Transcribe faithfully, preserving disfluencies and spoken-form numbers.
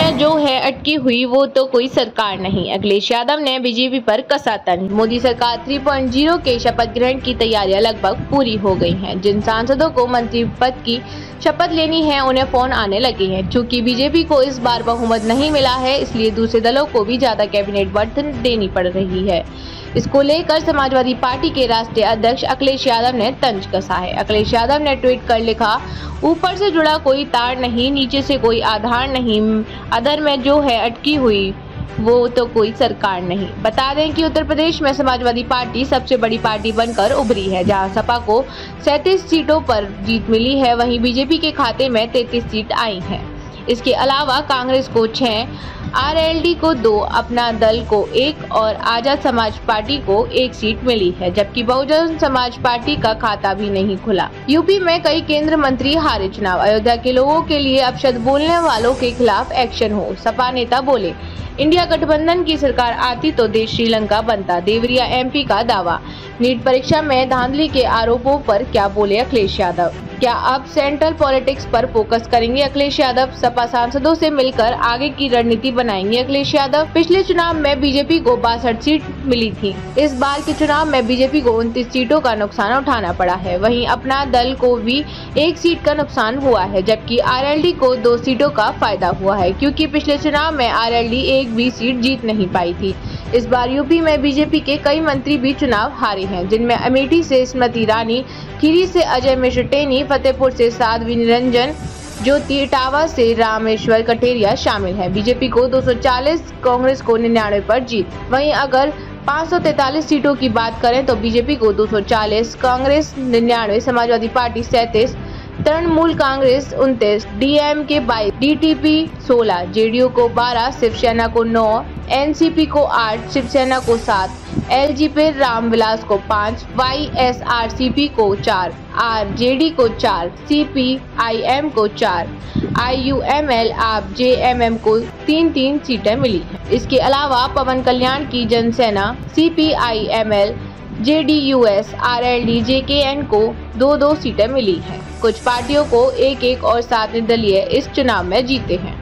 में जो है अटकी हुई वो तो कोई सरकार नहीं। अखिलेश यादव ने बीजेपी पर कसा तंज। मोदी सरकार तीन पॉइंट ज़ीरो के शपथ ग्रहण की तैयारियां लगभग पूरी हो गई हैं। जिन सांसदों को मंत्री पद की शपथ लेनी है उन्हें फोन आने लगे हैं। चूंकि बीजेपी को इस बार बहुमत नहीं मिला है, इसलिए दूसरे दलों को भी ज्यादा कैबिनेट बर्तन देनी पड़ रही है। इसको लेकर समाजवादी पार्टी के राष्ट्रीय अध्यक्ष अखिलेश यादव ने तंज कसा है। अखिलेश यादव ने ट्वीट कर लिखा, ऊपर से जुड़ा कोई तार नहीं, नीचे से कोई आधार नहीं, अदर में जो है अटकी हुई वो तो कोई सरकार नहीं। बता दें कि उत्तर प्रदेश में समाजवादी पार्टी सबसे बड़ी पार्टी बनकर उभरी है। जहां सपा को सैंतीस सीटों पर जीत मिली है, वहीं बीजेपी के खाते में तैंतीस सीट आई हैं। इसके अलावा कांग्रेस को छह, आरएलडी को दो, अपना दल को एक और आजाद समाज पार्टी को एक सीट मिली है, जबकि बहुजन समाज पार्टी का खाता भी नहीं खुला। यूपी में कई केंद्र मंत्री हारे चुनाव। अयोध्या के लोगों के लिए अपशब्द बोलने वालों के खिलाफ एक्शन हो। सपा नेता बोले, इंडिया गठबंधन की सरकार आती तो देश श्रीलंका बनता। देवरिया एमपी का दावा। नीट परीक्षा में धांधली के आरोपों पर क्या बोले अखिलेश यादव? क्या अब सेंट्रल पॉलिटिक्स पर फोकस करेंगे अखिलेश यादव? सपा सांसदों से मिलकर आगे की रणनीति बनाएंगे अखिलेश यादव। पिछले चुनाव में बीजेपी को बासठ सीट मिली थी। इस बार के चुनाव में बीजेपी को उनतीस सीटों का नुकसान उठाना पड़ा है। वहीं अपना दल को भी एक सीट का नुकसान हुआ है, जबकि आरएलडी को दो सीटों का फायदा हुआ है, क्योंकि पिछले चुनाव में आरएलडी एक भी सीट जीत नहीं पाई थी। इस बार यूपी में बीजेपी के कई मंत्री भी चुनाव हारे हैं, जिनमें अमेठी से स्मृति ईरानी, खीरी से अजय मिश्र टेनी, फतेहपुर से साध्वी निरंजन ज्योति, इटावा से रामेश्वर कटेरिया शामिल है। बीजेपी को दो सौ चालीस, कांग्रेस को निन्यानवे पर जीत। वहीं अगर पाँच सौ तैंतालीस सीटों की बात करें तो बीजेपी को दो सौ चालीस, कांग्रेस निन्यानवे, समाजवादी पार्टी सैंतीस, तृणमूल कांग्रेस उनतीस, डीएमके बाईस, डीटीपी सोलह, जेडीयू को बारह, शिवसेना को नौ, एनसीपी को आठ, शिवसेना को सात, एलजेपी रामविलास को पाँच, वाईएसआरसीपी को चार, आरजेडी को चार, सीपीआईएम को चार, आईयूएमएल आप जेएमएम को तीन तीन सीटें मिली हैं। इसके अलावा पवन कल्याण की Janasena, CPIML, JDUS, RLD, JKN को दो दो सीटें मिली हैं। कुछ पार्टियों को एक एक और सात निर्दलीय इस चुनाव में जीते हैं।